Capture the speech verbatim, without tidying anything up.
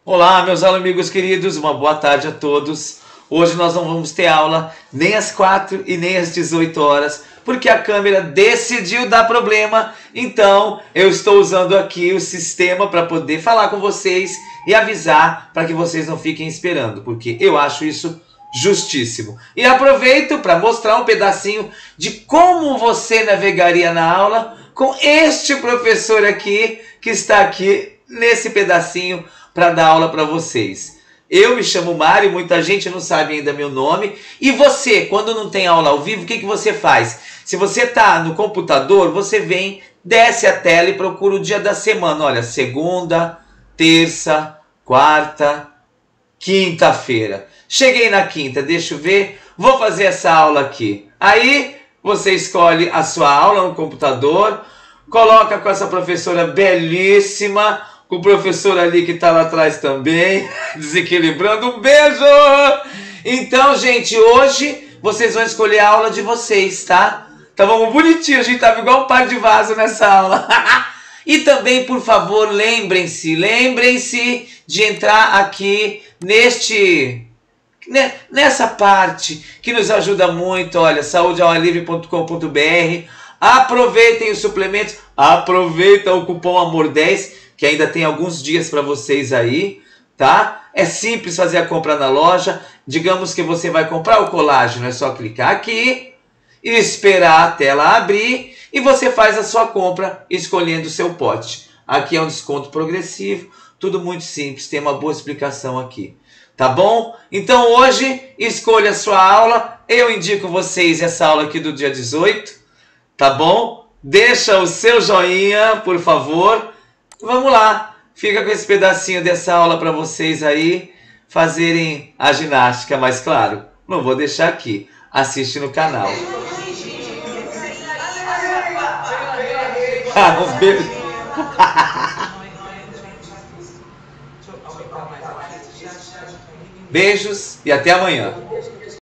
Olá, meus amigos queridos, uma boa tarde a todos. Hoje nós não vamos ter aula nem às quatro e nem às dezoito horas, porque a câmera decidiu dar problema. Então eu estou usando aqui o sistema para poder falar com vocês e avisar para que vocês não fiquem esperando, porque eu acho isso justíssimo. E aproveito para mostrar um pedacinho de como você navegaria na aula com este professor aqui, que está aqui nesse pedacinho para dar aula para vocês. Eu me chamo Mário, muita gente não sabe ainda meu nome. E você, quando não tem aula ao vivo, o que, que você faz? Se você está no computador, você vem, desce a tela e procura o dia da semana. Olha, segunda, terça, quarta, quinta-feira. Cheguei na quinta, deixa eu ver, vou fazer essa aula aqui. Aí você escolhe a sua aula no computador, coloca com essa professora belíssima, com o professor ali que está lá atrás também, desequilibrando. Um beijo! Então, gente, hoje vocês vão escolher a aula de vocês, tá? Tá bom? Bonitinho, a gente tava igual um par de vaso nessa aula. E também, por favor, lembrem-se, lembrem-se de entrar aqui neste... nessa parte que nos ajuda muito, olha, saúde ao ar livre ponto com ponto br. Aproveitem os suplementos, aproveita o cupom amor dez, que ainda tem alguns dias para vocês aí, tá? É simples fazer a compra na loja. Digamos que você vai comprar o colágeno, é só clicar aqui e esperar a tela abrir e você faz a sua compra escolhendo o seu pote. Aqui é um desconto progressivo, tudo muito simples, tem uma boa explicação aqui. Tá bom? Então hoje escolha a sua aula. Eu indico vocês essa aula aqui do dia dezoito. Tá bom? Deixa o seu joinha, por favor. Vamos lá. Fica com esse pedacinho dessa aula para vocês aí fazerem a ginástica. Mas claro, não vou deixar aqui. Assiste no canal. Ah, uns beijos. Beijos e até amanhã.